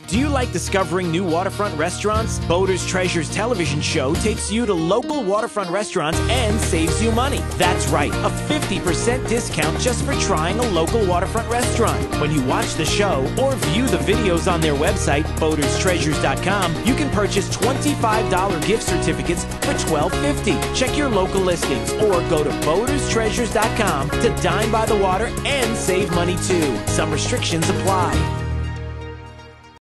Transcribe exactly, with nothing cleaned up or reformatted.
Do you like discovering new waterfront restaurants? Boater's Treasures television show takes you to local waterfront restaurants and saves you money. That's right, a fifty percent discount just for trying a local waterfront restaurant. When you watch the show or view the videos on their website, boaters treasures dot com, you can purchase twenty-five dollar gift certificates for twelve fifty. Check your local listings or go to boaters treasures dot com to dine by the water and save money too. Some restrictions apply.